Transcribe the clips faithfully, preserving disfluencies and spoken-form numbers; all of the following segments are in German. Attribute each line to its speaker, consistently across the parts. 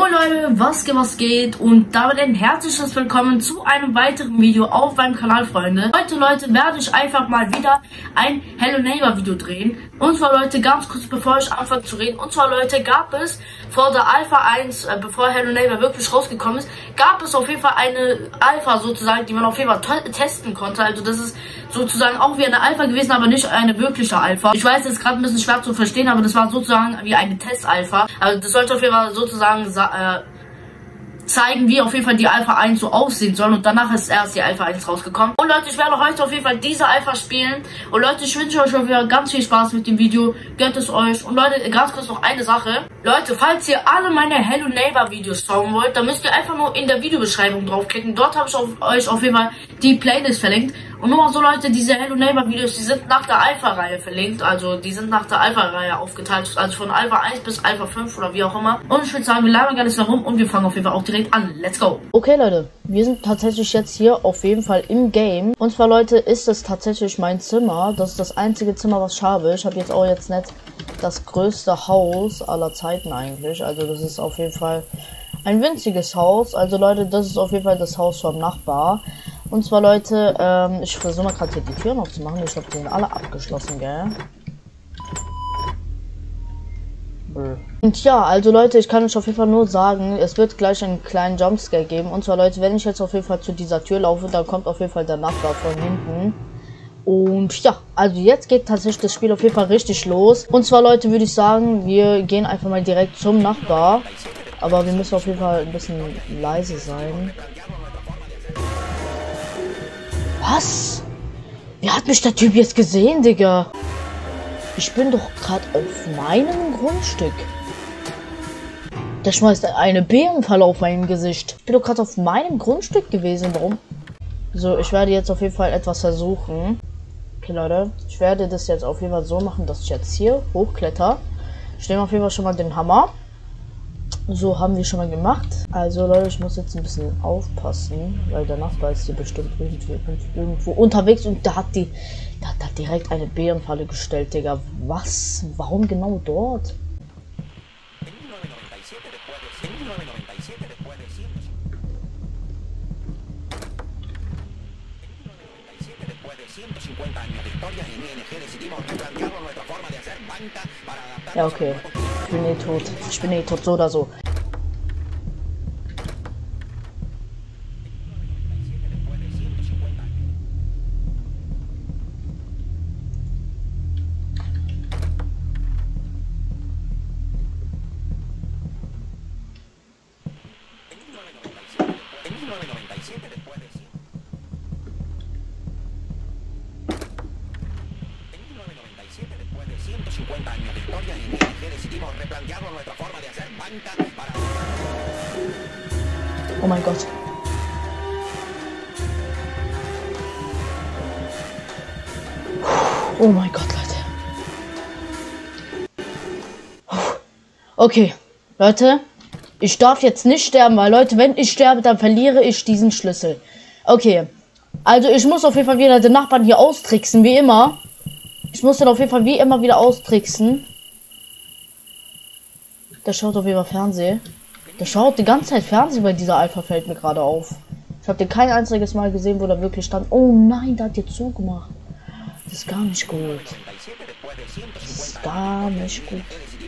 Speaker 1: Moin Leute, was geht, was geht und damit ein herzliches Willkommen zu einem weiteren Video auf meinem Kanal, Freunde. Heute, Leute, werde ich einfach mal wieder ein Hello Neighbor Video drehen. Und zwar, Leute, ganz kurz bevor ich anfange zu reden. Und zwar, Leute, gab es vor der Alpha eins, äh, bevor Hello Neighbor wirklich rausgekommen ist, gab es auf jeden Fall eine Alpha sozusagen, die man auf jeden Fall testen konnte. Also das ist sozusagen auch wie eine Alpha gewesen, aber nicht eine wirkliche Alpha. Ich weiß, es ist gerade ein bisschen schwer zu verstehen, aber das war sozusagen wie eine Test-Alpha. Also das sollte auf jeden Fall sozusagen äh, zeigen, wie auf jeden Fall die Alpha eins so aussehen soll, und danach ist erst die Alpha eins rausgekommen. Und Leute, ich werde heute auf jeden Fall diese Alpha spielen. Und Leute, ich wünsche euch auf jeden Fall ganz viel Spaß mit dem Video. Gönnt es euch. Und Leute, ganz kurz noch eine Sache. Leute, falls ihr alle meine Hello Neighbor Videos schauen wollt, dann müsst ihr einfach nur in der Videobeschreibung draufklicken. Dort habe ich auf euch auf jeden Fall die Playlist verlinkt. Und nur mal so, Leute, diese Hello Neighbor Videos, die sind nach der Alpha-Reihe verlinkt. Also die sind nach der Alpha-Reihe aufgeteilt. Also von Alpha eins bis Alpha fünf oder wie auch immer. Und ich würde sagen, wir labern gar nicht mehr rum und wir fangen auf jeden Fall auch direkt an. Let's go!
Speaker 2: Okay, Leute, wir sind tatsächlich jetzt hier auf jeden Fall im Game. Und zwar, Leute, ist es tatsächlich mein Zimmer. Das ist das einzige Zimmer, was ich habe. Ich habe jetzt auch jetzt nicht das größte Haus aller Zeiten eigentlich. Also das ist auf jeden Fall ein winziges Haus. Also Leute, das ist auf jeden Fall das Haus vom Nachbar. Und zwar, Leute, ähm, ich versuche mal gerade hier die Türen aufzumachen. Ich habe die alle abgeschlossen, gell? Und ja, also Leute, ich kann euch auf jeden Fall nur sagen, es wird gleich einen kleinen Jumpscare geben. Und zwar, Leute, wenn ich jetzt auf jeden Fall zu dieser Tür laufe, dann kommt auf jeden Fall der Nachbar von hinten. Und ja, also jetzt geht tatsächlich das Spiel auf jeden Fall richtig los. Und zwar, Leute, würde ich sagen, wir gehen einfach mal direkt zum Nachbar. Aber wir müssen auf jeden Fall ein bisschen leise sein. Was? Wie hat mich der Typ jetzt gesehen, Digga? Ich bin doch gerade auf meinem Grundstück. Der schmeißt eine Bärenfalle auf mein Gesicht. Ich bin doch gerade auf meinem Grundstück gewesen. Warum? So, ich werde jetzt auf jeden Fall etwas versuchen. Okay, Leute. Ich werde das jetzt auf jeden Fall so machen, dass ich jetzt hier hochkletter. Ich nehme auf jeden Fall schon mal den Hammer. So haben wir schon mal gemacht. Also Leute, ich muss jetzt ein bisschen aufpassen, weil der Nachbar ist hier bestimmt irgendwie, irgendwo unterwegs und da hat die, da hat da direkt eine Bärenfalle gestellt, Digga. Was? Warum genau dort? Ja, okay. Ich bin eh tot. Ich bin eh tot, so oder so. Oh mein Gott. Oh mein Gott, Leute. Okay, Leute. Ich darf jetzt nicht sterben, weil, Leute, wenn ich sterbe, dann verliere ich diesen Schlüssel. Okay. Also ich muss auf jeden Fall wieder den Nachbarn hier austricksen, wie immer. Ich muss dann auf jeden Fall wie immer wieder austricksen. Der schaut auf jeden Fall Fernsehen. Der schaut die ganze Zeit Fernsehen bei dieser Alpha, fällt mir gerade auf. Ich habe den kein einziges Mal gesehen, wo der wirklich stand. Oh nein, der hat jetzt zugemacht. Das ist gar nicht gut. Das ist gar nicht gut.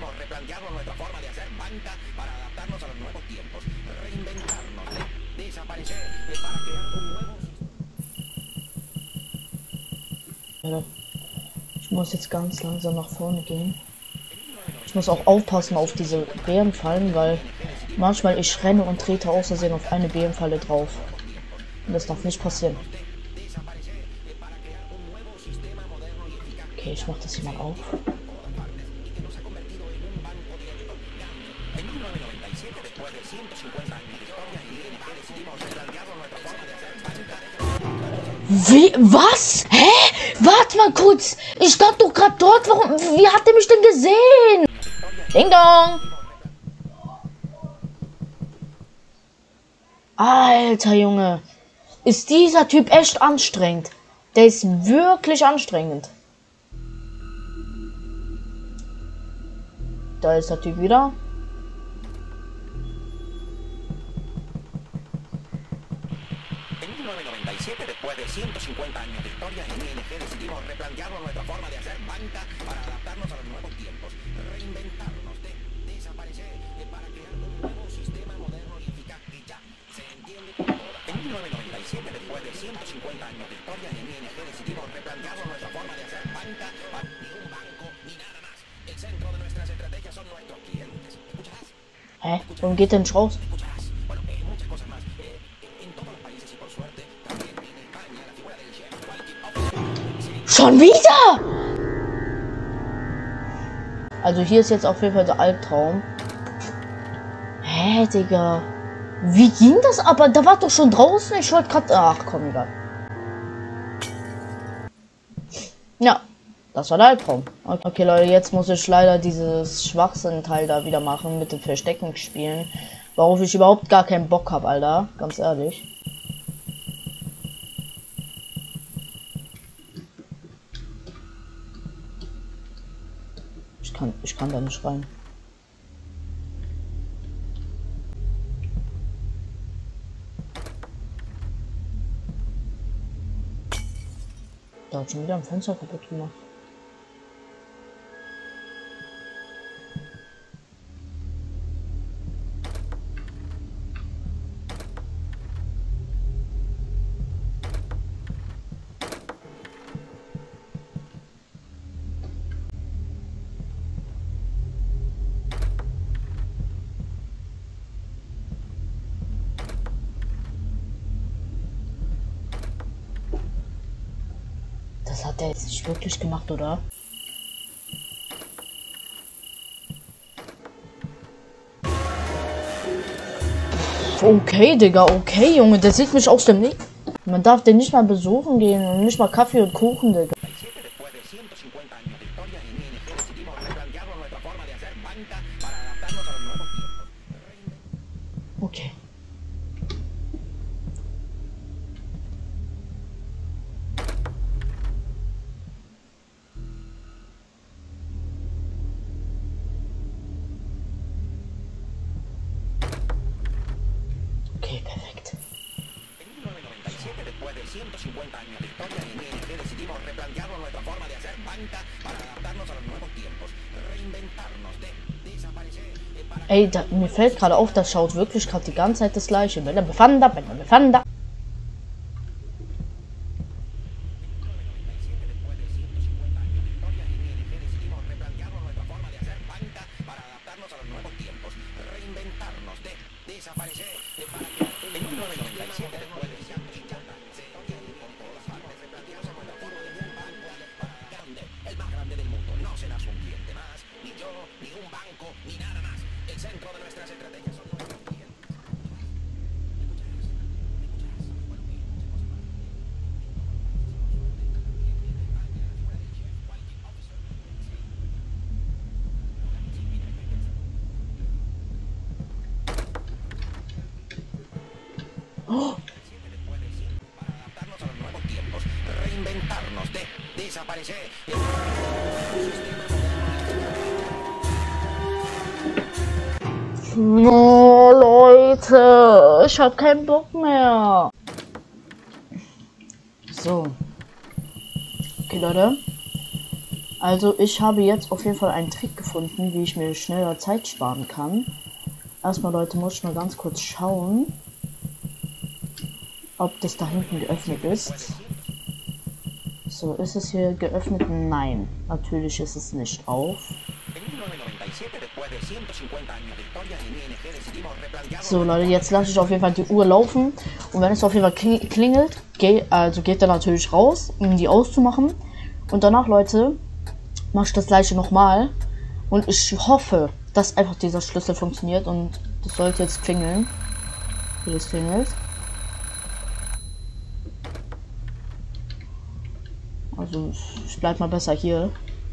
Speaker 2: Ich muss jetzt ganz langsam nach vorne gehen. Ich muss auch aufpassen auf diese Bärenfallen, weil manchmal ich renne und trete aus Versehen auf eine Bärenfalle drauf. Und das darf nicht passieren. Okay, ich mach das hier mal auf. Wie? Was? Hä? Warte mal kurz. Ich stand doch gerade dort. Warum? Wie hat er mich denn gesehen? Ding dong. Alter Junge. Ist dieser Typ echt anstrengend. Der ist wirklich anstrengend. Da ist der Typ wieder.
Speaker 3: En mil novecientos noventa y siete, después de ciento cincuenta años de historia, en I N G decidimos replantearnos nuestra forma de hacer banca para adaptarnos a los nuevos tiempos, reinventarnos, de desaparecer, eh, para crear un nuevo sistema moderno y eficaz que ya se entiende por todas. En mil novecientos noventa y siete, después de ciento cincuenta años de historia, en I N G decidimos replantearnos nuestra forma de hacer banca para ni un banco ni nada más. El centro de nuestras estrategias son nuestros clientes. ¿Escuchas?
Speaker 2: Hä? Warum geht denn nicht raus? Schon wieder! Also hier ist jetzt auf jeden Fall der Albtraum. Hä, Digga? Wie ging das aber? Da war doch schon draußen. Ich wollte gerade... Ach, komm, egal. Ja, das war der Albtraum. Okay, Leute, jetzt muss ich leider dieses Schwachsinn-Teil da wieder machen mit dem Verstecken spielen. Worauf ich überhaupt gar keinen Bock habe, Alter. Ganz ehrlich. Ich kann, ich kann da nicht rein. Da hat schon wieder ein Fenster kaputt gemacht. Das hat er jetzt nicht wirklich gemacht, oder? Okay, Digga, okay, Junge, der sieht mich aus dem Nichts. Man darf den nicht mal besuchen gehen und nicht mal Kaffee und Kuchen, Digga. Okay. Okay, perfekt.
Speaker 3: ciento cincuenta años de historia en I N G decidimos replantearnos nuestra forma de hacer banca para adaptarnos a los nuevos tiempos, reinventarnos, de desaparecer.
Speaker 2: Ey, da, mir fällt gerade auf, das schaut wirklich gerade die ganze Zeit das gleiche. Wenn er befand, wenn er befand.
Speaker 3: Oh. Adaptarnos a los nuevos tiempos, reinventarnos, de desaparecer.
Speaker 2: No, Leute, ich hab keinen Bock mehr. So. Okay, Leute. Also, ich habe jetzt auf jeden Fall einen Trick gefunden, wie ich mir schneller Zeit sparen kann. Erstmal, Leute, muss ich mal ganz kurz schauen, ob das da hinten geöffnet ist. So, ist es hier geöffnet? Nein, natürlich ist es nicht auf. So, Leute, jetzt lasse ich auf jeden Fall die Uhr laufen. Und wenn es auf jeden Fall klingelt, geh, also geht er natürlich raus, um die auszumachen. Und danach, Leute, mache ich das gleiche nochmal. Und ich hoffe, dass einfach dieser Schlüssel funktioniert. Und das sollte jetzt klingeln. Wie das klingelt. Also, ich bleib mal besser hier.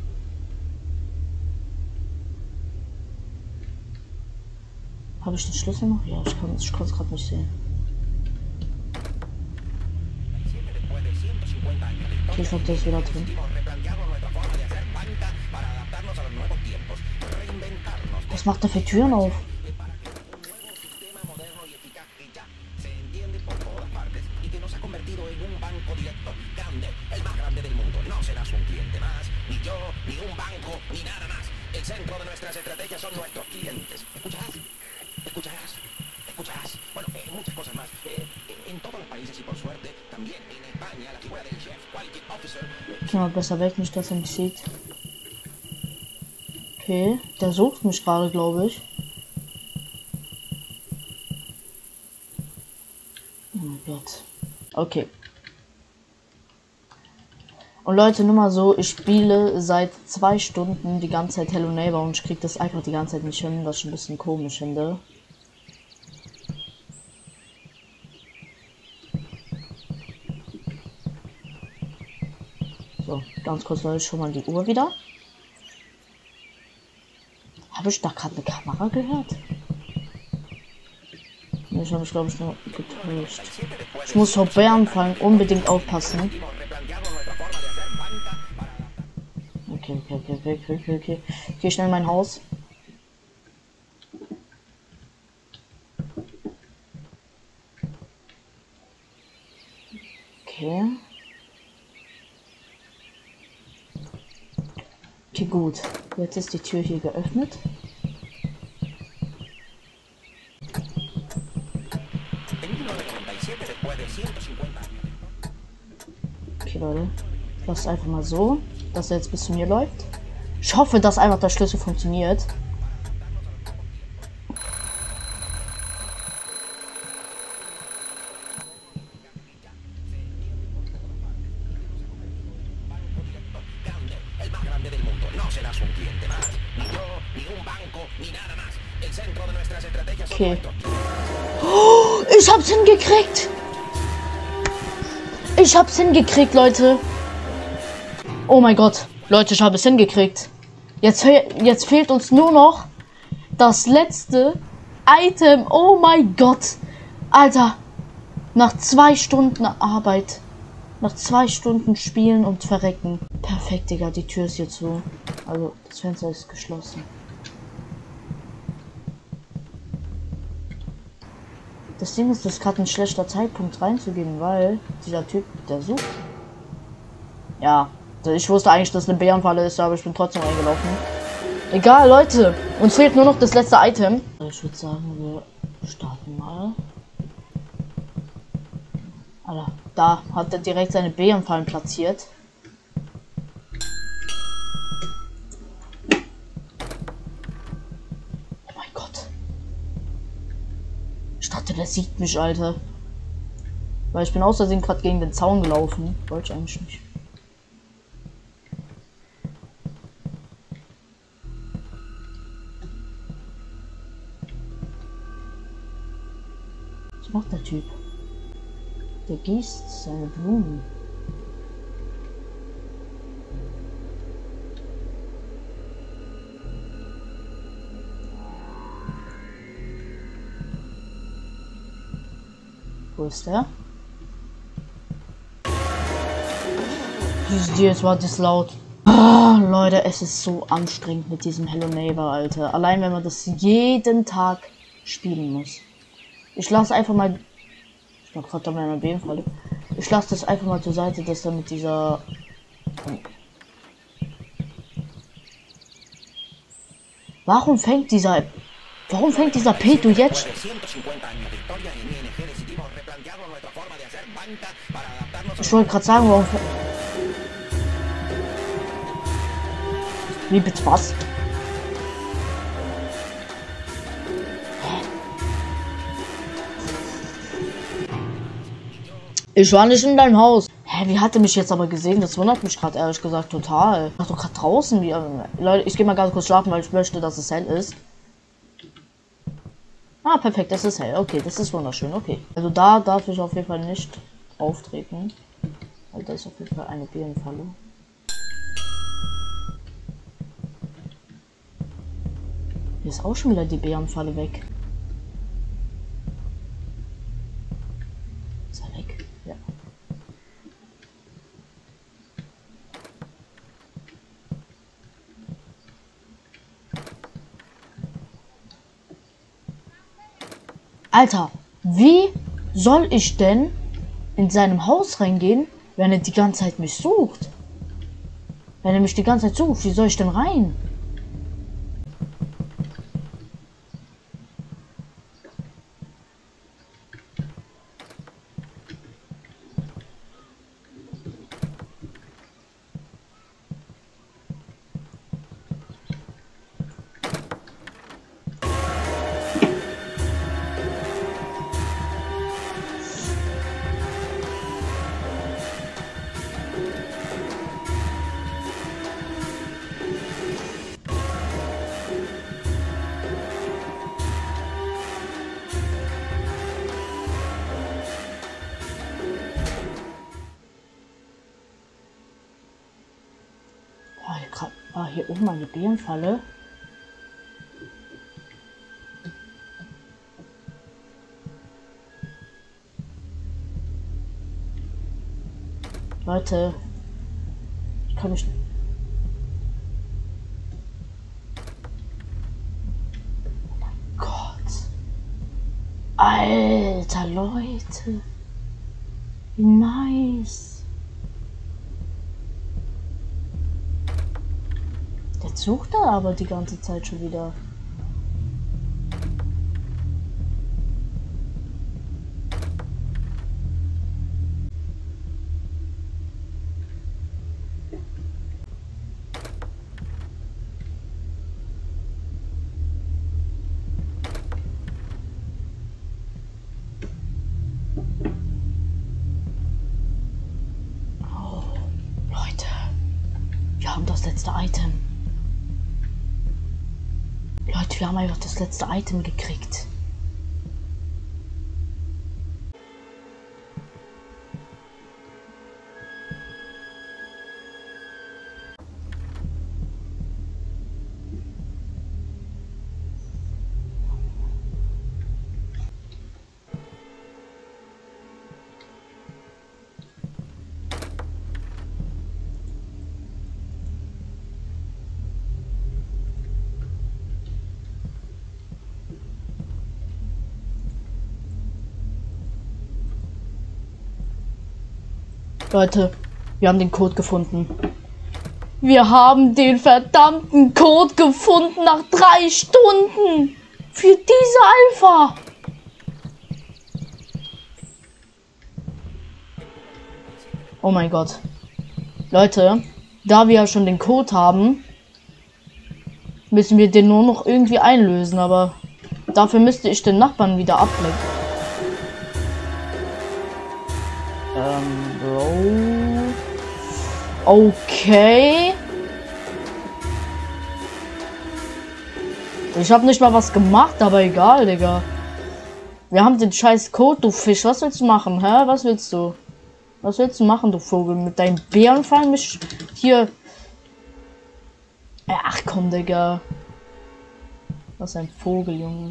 Speaker 2: Habe ich den Schlüssel noch? Ja, ich kann ich kann es gerade nicht sehen. Okay, ich glaube, der ist wieder drin. Was macht er für Türen auf?
Speaker 3: nos ha convertido en un banco directo grande, el más grande del mundo. No serás un cliente más, ni yo, ni un banco, ni nada más. El centro de nuestras estrategias son nuestros clientes. ¿Escucharás? ¿Escucharás? ¿Escucharás? Bueno, eh, muchas cosas más. Eh, en todos los países y por suerte, también en España, la figura del Chef Quality Officer.
Speaker 2: Geh mal besser weg, nicht, dass er mich sieht. Okay, der sucht mich gerade, glaube ich. Oh mein Gott. Okay. Und Leute, nur mal so, ich spiele seit zwei Stunden die ganze Zeit Hello Neighbor und ich krieg das einfach die ganze Zeit nicht hin, was ich ein bisschen komisch finde. So, ganz kurz, Leute, schon mal die Uhr wieder. Habe ich da gerade eine Kamera gehört? Nee, ich habe mich, glaube ich, nur getäuscht. Ich muss vor Bärenfallen unbedingt aufpassen. Okay, okay, okay, okay, okay, okay, okay. Geh schnell in mein Haus. Okay. Okay, gut. Jetzt ist die Tür hier geöffnet. Okay, Leute. Das ist einfach mal so, dass er jetzt bis zu mir läuft. Ich hoffe, dass einfach der Schlüssel funktioniert. Okay. Oh, ich hab's hingekriegt. Ich hab's hingekriegt, Leute. Oh mein Gott. Leute, ich habe es hingekriegt. Jetzt, jetzt fehlt uns nur noch das letzte Item. Oh mein Gott. Alter. Nach zwei Stunden Arbeit. Nach zwei Stunden Spielen und Verrecken. Perfekt, Digga. Die Tür ist hier zu. Also, das Fenster ist geschlossen. Das Ding ist, das ist gerade ein schlechter Zeitpunkt reinzugehen, weil dieser Typ, der sucht. Ja, ich wusste eigentlich, dass eine Bärenfalle ist, aber ich bin trotzdem reingelaufen. Egal, Leute. Uns fehlt nur noch das letzte Item. Ich würde sagen, wir starten mal. Alter, da hat er direkt seine Bärenfallen platziert. Ich dachte, der sieht mich, Alter. Weil ich bin aus Versehen gerade gegen den Zaun gelaufen. Wollte ich eigentlich nicht. Was macht der Typ? Der gießt seine Blumen. Wo ist der? Jetzt war das laut. Ah, Leute, es ist so anstrengend mit diesem Hello Neighbor, Alter. Allein wenn man das jeden Tag spielen muss. Ich lasse einfach mal. Ich war gerade bei einer Bärenfalle. Ich lasse das einfach mal zur Seite, dass er mit dieser. Warum fängt dieser. Warum fängt dieser Peto jetzt? Ich wollte gerade sagen, warum. Wie bitte was? Ich war nicht in deinem Haus. Hä, wie hat er mich jetzt aber gesehen? Das wundert mich gerade ehrlich gesagt total. Ich war doch gerade draußen. Wie, Leute, ich gehe mal ganz kurz schlafen, weil ich möchte, dass es hell ist. Ah, perfekt, das ist hell. Okay, das ist wunderschön. Okay. Also da darf ich auf jeden Fall nicht auftreten. Weil da ist auf jeden Fall eine Bärenfalle. Hier ist auch schon wieder die Bärenfalle weg. Ist er weg? Ja. Alter, wie soll ich denn in seinem Haus reingehen, wenn er die ganze Zeit mich sucht? Wenn er mich die ganze Zeit sucht, wie soll ich denn rein? War hier oben eine Bärenfalle? Leute, ich kann nicht. Oh mein Gott. Alter Leute. Wie nice. Jetzt sucht er aber die ganze Zeit schon wieder. Oh, Leute, wir haben das letzte Item. Leute, wir haben einfach das letzte Item gekriegt. Leute, wir haben den Code gefunden. Wir haben den verdammten Code gefunden nach drei Stunden für diese Alpha. Oh mein Gott. Leute, da wir ja schon den Code haben, müssen wir den nur noch irgendwie einlösen, aber dafür müsste ich den Nachbarn wieder ablenken. Ähm, Bro. Okay. Ich habe nicht mal was gemacht, aber egal, Digga. Wir haben den scheiß Code, du Fisch. Was willst du machen, hä? Was willst du? Was willst du machen, du Vogel? Mit deinen Bärenfallen mich hier... Ach komm, Digga. Was ein Vogel, Junge.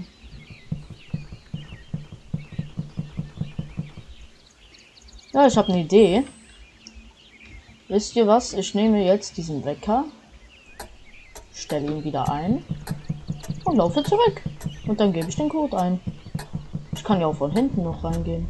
Speaker 2: Ja, ich habe eine Idee. Wisst ihr was? Ich nehme jetzt diesen Wecker, stelle ihn wieder ein und laufe zurück. Und dann gebe ich den Code ein. Ich kann ja auch von hinten noch reingehen.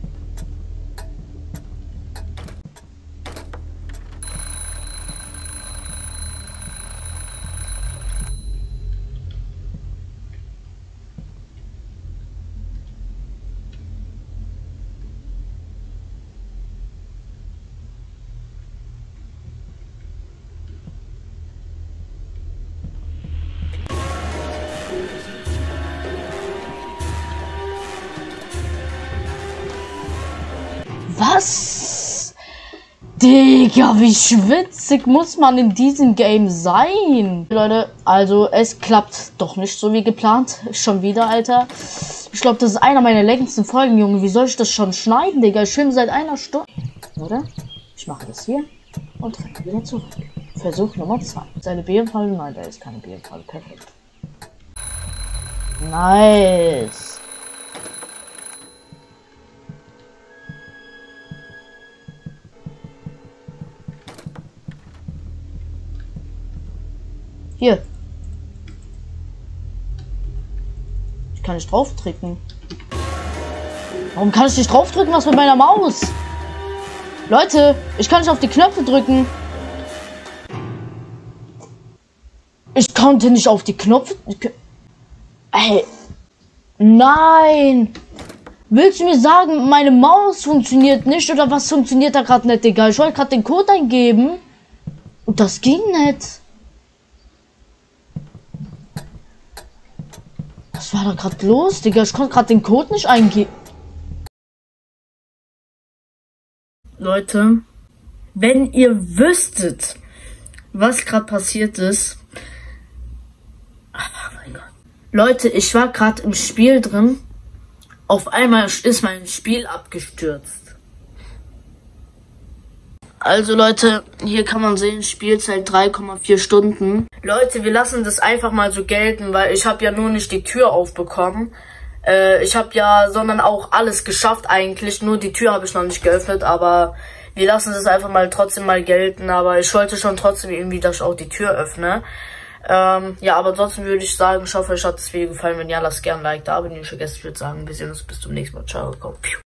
Speaker 2: Was? Digga, wie schwitzig muss man in diesem Game sein? Leute, also es klappt doch nicht so wie geplant. Schon wieder, Alter. Ich glaube, das ist einer meiner längsten Folgen, Junge. Wie soll ich das schon schneiden, Digga? Ich filme seit einer Stunde. Oder? Ich mache das hier und renne wieder zurück. Versuch Nummer zwei. Seine Bärenfalle? Nein, da ist keine Bärenfalle. Perfekt. Nice. Hier. Ich kann nicht drauf treten. Warum kann ich nicht draufdrücken, was mit meiner Maus? Leute, ich kann nicht auf die Knöpfe drücken. Ich konnte nicht auf die Knöpfe... Ey. Nein. Willst du mir sagen, meine Maus funktioniert nicht oder was funktioniert da gerade nicht, Digga? Ich wollte gerade den Code eingeben und das ging nicht. Was war da gerade los, Digga? Ich konnte gerade den Code nicht eingeben.
Speaker 1: Leute, wenn ihr wüsstet, was gerade passiert ist. Ach mein Gott. Leute, ich war gerade im Spiel drin. Auf einmal ist mein Spiel abgestürzt. Also Leute, hier kann man sehen, Spielzeit drei Komma vier Stunden. Leute, wir lassen das einfach mal so gelten, weil ich habe ja nur nicht die Tür aufbekommen. Äh, ich habe ja, sondern auch alles geschafft eigentlich. Nur die Tür habe ich noch nicht geöffnet, aber wir lassen das einfach mal trotzdem mal gelten. Aber ich wollte schon trotzdem irgendwie, dass ich auch die Tür öffne. Ähm, ja, aber trotzdem würde ich sagen, ich hoffe, euch hat das Video gefallen. Wenn ja, lasst gerne ein Like da. Wenn ihr nicht vergesst, ich würde sagen, wir sehen uns bis zum nächsten Mal. Ciao, komm.